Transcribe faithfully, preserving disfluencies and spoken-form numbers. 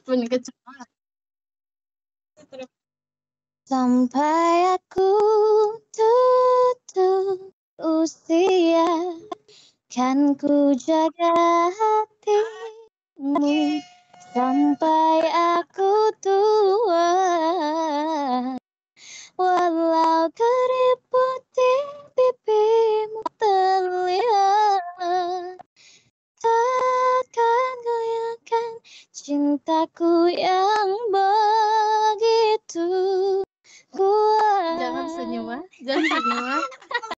Bener kecewa. Sampai aku tutup usia, kan ku jaga hatimu sampai aku tua. Walau keriput di pipimu terlihat, takkan goyahkan cintaku yang